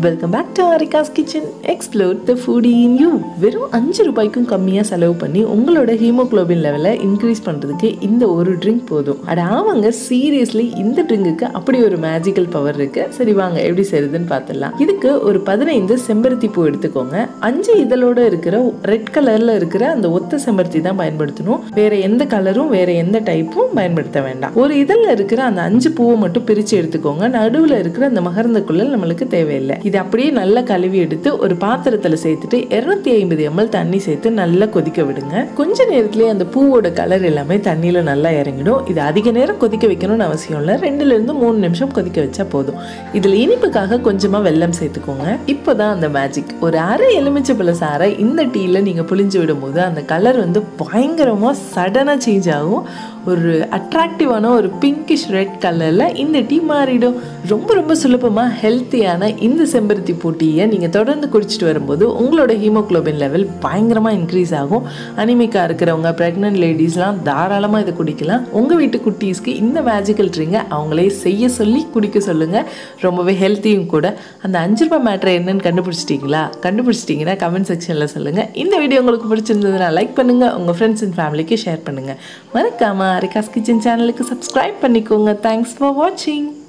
Welcome back to Aarica's Kitchen. Explore the foodie in you. வெறும் 5 ரூபாய்க்கும் கம்மியா செலவு பண்ணி உங்களோட ஹீமோகுளோபின் லெவலை இன்க்ரீஸ் பண்றதுக்கு இந்த ஒரு ட்ரிங்க் போதும். அட ஆமாங்க, சீரியஸ்லி இந்த ட்ரிங்க்குக்கு அப்படி ஒரு மேஜிக்கல் பவர் இருக்கு. சரி வாங்க எப்படி செய்யறதுன்னு பார்த்துடலாம். இதுக்கு ஒரு 15 செம்பருத்தி பூ எடுத்துக்கோங்க. 5 இதழோட இருக்கிற ரெட் கலர்ல இருக்கிற அந்த ஒத்த செம்பருத்தி தான் பயன்படுத்தணும். வேற எந்த கலரும் வேற எந்த டைப்பும் பயன்படுத்த வேண்டாம். ஒரு இதழ்ல இருக்கிற அந்த 5 பூவை மட்டும் பிரிச்சு எடுத்துக்கோங்க. நடுவுல இருக்கிற அந்த மகரந்தக்குள்ளல் நம்மளுக்கு தேவையில்லை. இது அப்படியே நல்லா கழுவி எடுத்து ஒரு பாத்திரத்துல சேர்த்துட்டு 250 ml தண்ணி சேர்த்து நல்லா கொதிக்க விடுங்க. கொஞ்ச நேரத்திலேயே அந்த பூவோட கலர் எல்லாமே தண்ணியில நல்லா இறங்கிடும். இது அதிக நேரம் கொதிக்க வைக்கணும்னு அவசியம் இல்லை. 2 to 3 நிமிஷம் கொதிக்க வச்சா போதும். இதுல இனிப்புக்காக கொஞ்சமா வெல்லம் சேர்த்துக்கோங்க. இப்போதான் அந்த மேஜிக். ஒரு அரை எலுமிச்சை சாறை இந்த டீல நீங்க புளிஞ்சு விடும் போது அந்த கலர் பயங்கரமா சடனா சேஞ்ச் ஆகும். ஒரு அட்ராக்டிவான ஒரு பிங்கிஷ் ரெட் கலர்ல இந்த டீ மாறிடும். ரொம்ப சுலபமா ஹெல்த்தியான இந்த செம்பருத்தி பூ டீயை நீங்க தொடர்ந்து குடிச்சிட்டு வரும்போது உங்களோட ஹீமோகுளோபின் லெவல் பயங்கரமா இன்க்ரீஸ் ஆகும். அனிமிக்கா இருக்கிறவங்க, பிரெக்னன்ட் லேடிஸ்லாம் தாராளமா இதை குடிக்கலாம். உங்க வீட்டு குட்டீஸ்க்கு இந்த மேஜிக்கல் ட்ரிங்கை அவங்களே செய்ய சொல்லி குடிக்க சொல்லுங்க. ரொம்பவே ஹெல்த்தியும் கூட. அந்த 5 ரூபாய் மேட்ரு என்னன்னு கண்டுபிடிச்சிட்டீங்கன்னா கமெண்ட் செக்ஷன்ல சொல்லுங்க. இந்த வீடியோ உங்களுக்கு பிடிச்சிருந்ததுன்னா லைக் பண்ணுங்க, உங்க ஃப்ரெண்ட்ஸ் அண்ட் ஃபேமிலிக்கு ஷேர் பண்ணுங்க. மறக்காம Aarica's Kitchen சேனலுக்கு சப்ஸ்கிரைப் பண்ணிக்கோங்க. தேங்க்ஸ் ஃபார் வாட்சிங்.